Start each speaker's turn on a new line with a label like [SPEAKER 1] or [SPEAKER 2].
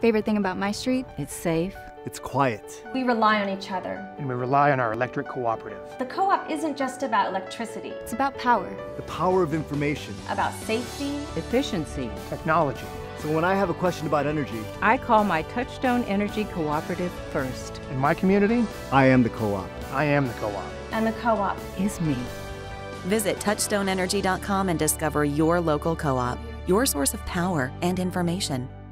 [SPEAKER 1] Favorite thing about my street?
[SPEAKER 2] It's safe.
[SPEAKER 3] It's quiet.
[SPEAKER 4] We rely on each other.
[SPEAKER 5] And we rely on our electric cooperative.
[SPEAKER 4] The co-op isn't just about electricity.
[SPEAKER 1] It's about power.
[SPEAKER 3] The power of information.
[SPEAKER 4] About safety.
[SPEAKER 2] Efficiency.
[SPEAKER 5] Technology.
[SPEAKER 3] So when I have a question about energy,
[SPEAKER 2] I call my Touchstone Energy Cooperative first.
[SPEAKER 5] In my community,
[SPEAKER 3] I am the co-op.
[SPEAKER 5] I am the co-op.
[SPEAKER 4] And the co-op
[SPEAKER 2] Is me.
[SPEAKER 6] Visit touchstoneenergy.com and discover your local co-op, your source of power and information.